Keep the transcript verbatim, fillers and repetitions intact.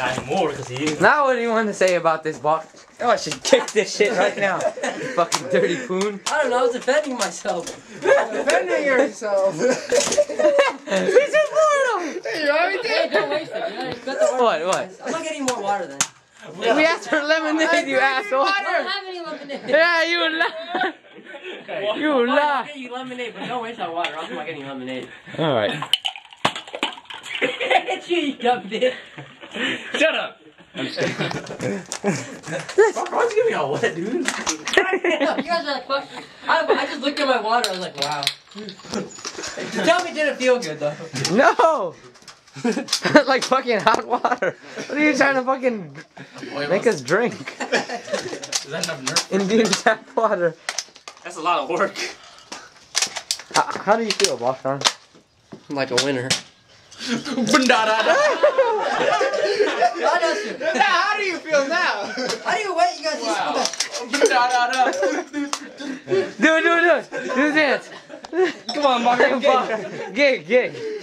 I'm more because he. Now what do you want to say about this box? Oh, I should kick this shit right now. You fucking dirty poon. I don't know, I was defending myself. Defending yourself. We just poured them. Hey, you already Hey, did. don't waste it. You know, you got the water. What, what? I'm not getting more water then. We asked for lemonade, you asshole. I don't have any lemonade. Yeah, you lie. You I'll lie. get you lemonade, but don't waste that water. I'm not getting lemonade. Alright. You dumb bitch. Shut up. I'm saying. Fuck, why'd you give me all wet, dude? You guys are like, fuck. I, I just looked at my water. I was like, wow. Tell me, it didn't feel good though. No! Like fucking hot water. What are you trying to fucking make us drink? Does that have nerve? Indian tap water. That's a lot of work. How, how do you feel, Boston? Like a winner. Bundada. Now, how do you feel now? How do you wait? You guys Wow. just. Bundada. Do it, do it, do it. Do the dance. Come on, Mark. Gig, gig.